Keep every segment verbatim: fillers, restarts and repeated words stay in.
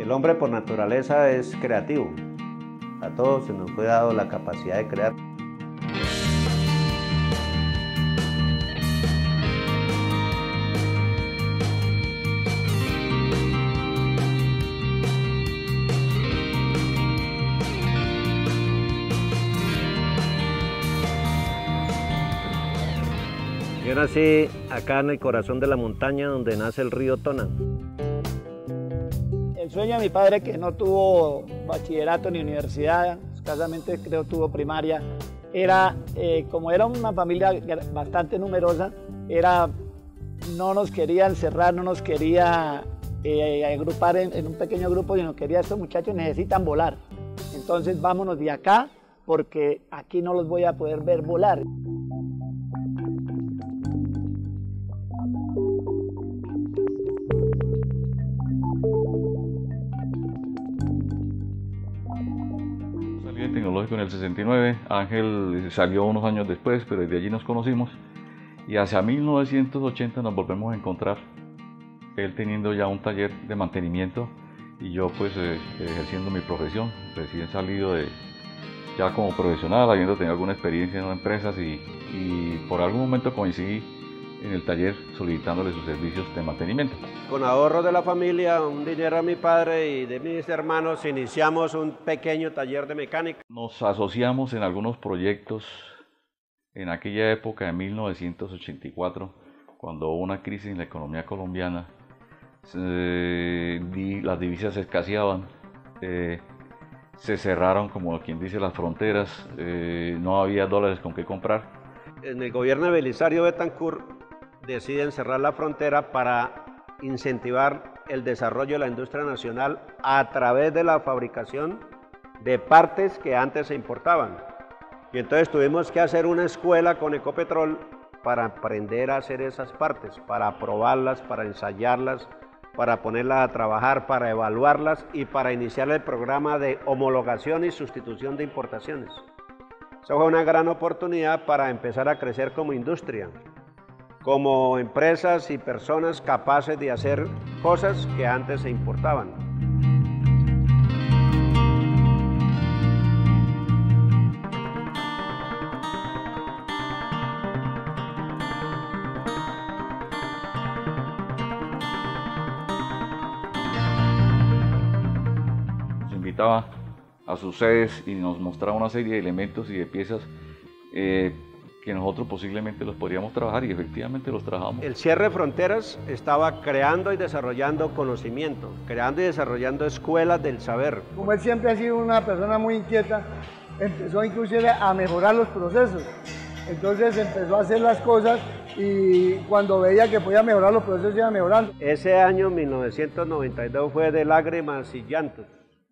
El hombre por naturaleza es creativo. A todos se nos fue dado la capacidad de crear. Yo nací acá en el corazón de la montaña donde nace el río Tona. El sueño de mi padre, que no tuvo bachillerato ni universidad, escasamente creo tuvo primaria, era, eh, como era una familia bastante numerosa, era, no nos quería encerrar, no nos quería eh, agrupar en, en un pequeño grupo, sino quería, estos muchachos necesitan volar. Entonces vámonos de acá, porque aquí no los voy a poder ver volar. Tecnológico en el sesenta y nueve, Ángel salió unos años después, pero desde allí nos conocimos y hacia mil novecientos ochenta nos volvemos a encontrar, él teniendo ya un taller de mantenimiento y yo pues eh, ejerciendo mi profesión, recién salido de, ya como profesional, habiendo tenido alguna experiencia en empresas y, y por algún momento coincidí en el taller solicitándole sus servicios de mantenimiento. Con ahorros de la familia, un dinero a mi padre y de mis hermanos, iniciamos un pequeño taller de mecánica. Nos asociamos en algunos proyectos en aquella época de mil novecientos ochenta y cuatro, cuando hubo una crisis en la economía colombiana, eh, las divisas escaseaban, eh, se cerraron, como quien dice, las fronteras, eh, no había dólares con qué comprar. En el gobierno de Belisario Betancur deciden cerrar la frontera para incentivar el desarrollo de la industria nacional a través de la fabricación de partes que antes se importaban. Y entonces tuvimos que hacer una escuela con Ecopetrol para aprender a hacer esas partes, para probarlas, para ensayarlas, para ponerlas a trabajar, para evaluarlas y para iniciar el programa de homologación y sustitución de importaciones. Eso fue una gran oportunidad para empezar a crecer como industria, como empresas y personas capaces de hacer cosas que antes se importaban. Nos invitaba a sus sedes y nos mostraba una serie de elementos y de piezas eh, que nosotros posiblemente los podríamos trabajar y efectivamente los trabajamos. El cierre de fronteras estaba creando y desarrollando conocimiento, creando y desarrollando escuelas del saber. Como él siempre ha sido una persona muy inquieta, empezó inclusive a mejorar los procesos. Entonces empezó a hacer las cosas y cuando veía que podía mejorar los procesos iba mejorando. Ese año, mil novecientos noventa y dos, fue de lágrimas y llantos.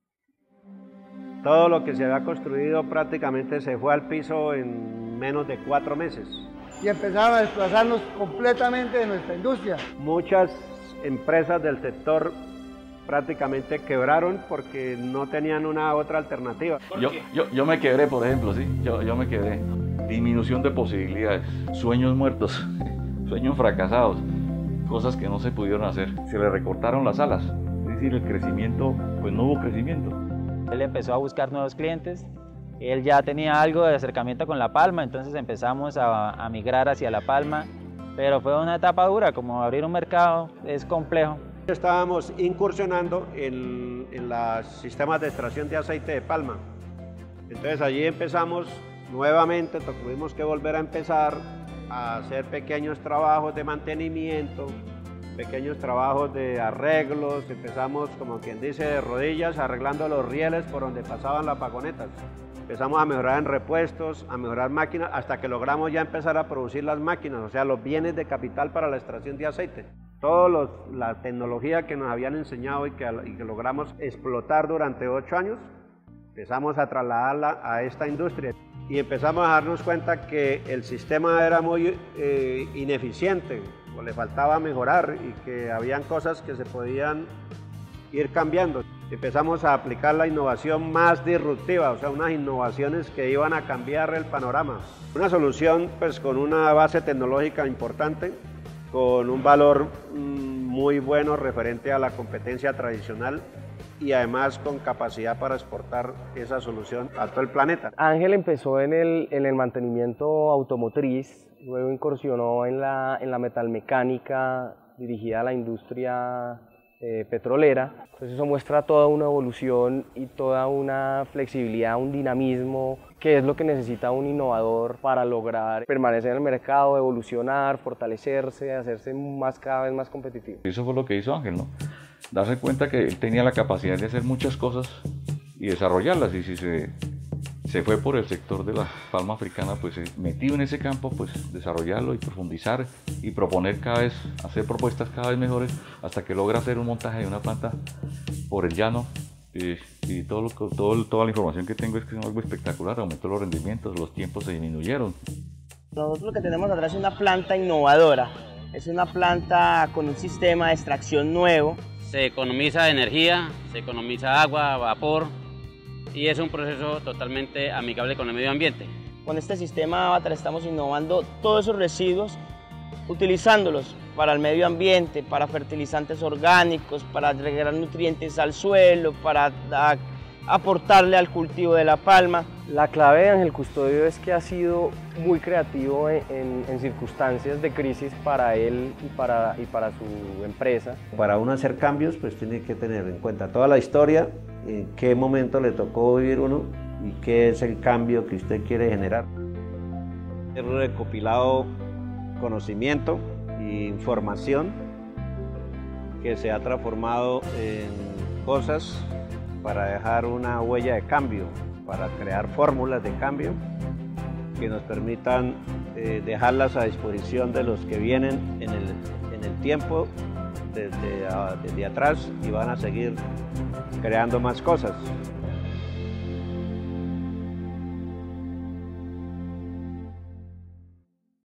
Todo lo que se había construido prácticamente se fue al piso en menos de cuatro meses. Y empezaron a desplazarnos completamente de nuestra industria. Muchas empresas del sector prácticamente quebraron porque no tenían una otra alternativa. Yo, yo, yo me quebré, por ejemplo, sí, yo, yo me quebré. Disminución de posibilidades, sueños muertos, sueños fracasados, cosas que no se pudieron hacer. Se le recortaron las alas, es decir, el crecimiento, pues no hubo crecimiento. Él empezó a buscar nuevos clientes, él ya tenía algo de acercamiento con La Palma, entonces empezamos a, a migrar hacia La Palma, pero fue una etapa dura, como abrir un mercado es complejo. Estábamos incursionando en, en los sistemas de extracción de aceite de palma, entonces allí empezamos nuevamente, tuvimos que volver a empezar a hacer pequeños trabajos de mantenimiento, pequeños trabajos de arreglos, empezamos, como quien dice, de rodillas, arreglando los rieles por donde pasaban las vagonetas. Empezamos a mejorar en repuestos, a mejorar máquinas, hasta que logramos ya empezar a producir las máquinas, o sea, los bienes de capital para la extracción de aceite. Toda la tecnología que nos habían enseñado y que, y que logramos explotar durante ocho años, empezamos a trasladarla a esta industria. Y empezamos a darnos cuenta que el sistema era muy eh, ineficiente, o le faltaba mejorar y que habían cosas que se podían ir cambiando. Empezamos a aplicar la innovación más disruptiva, o sea, unas innovaciones que iban a cambiar el panorama. Una solución pues con una base tecnológica importante, con un valor mmm, muy bueno referente a la competencia tradicional y además con capacidad para exportar esa solución a todo el planeta. Ángel empezó en el, en el mantenimiento automotriz, luego incursionó en la, en la metalmecánica dirigida a la industria eh, petrolera. Entonces eso muestra toda una evolución y toda una flexibilidad, un dinamismo, que es lo que necesita un innovador para lograr permanecer en el mercado, evolucionar, fortalecerse, hacerse más, cada vez más competitivo. Eso fue lo que hizo Ángel, ¿no? Darse cuenta que él tenía la capacidad de hacer muchas cosas y desarrollarlas, y si se, se fue por el sector de la palma africana, pues metido en ese campo, pues desarrollarlo y profundizar y proponer cada vez, hacer propuestas cada vez mejores hasta que logra hacer un montaje de una planta por el llano. Y, y todo lo, todo, toda la información que tengo es que es algo espectacular, aumentó los rendimientos, los tiempos se disminuyeron. Nosotros lo que tenemos atrás es una planta innovadora, es una planta con un sistema de extracción nuevo. Se economiza energía, se economiza agua, vapor, y es un proceso totalmente amigable con el medio ambiente. Con este sistema Avatar estamos innovando todos esos residuos, utilizándolos para el medio ambiente, para fertilizantes orgánicos, para agregar nutrientes al suelo, para a, aportarle al cultivo de la palma. La clave de Ángel Custodio es que ha sido muy creativo en, en, en circunstancias de crisis para él y para, y para su empresa. Para uno hacer cambios, pues tiene que tener en cuenta toda la historia, en qué momento le tocó vivir uno y qué es el cambio que usted quiere generar. He recopilado conocimiento e información que se ha transformado en cosas para dejar una huella de cambio, para crear fórmulas de cambio que nos permitan eh, dejarlas a disposición de los que vienen en el, en el tiempo desde, desde atrás y van a seguir creando más cosas.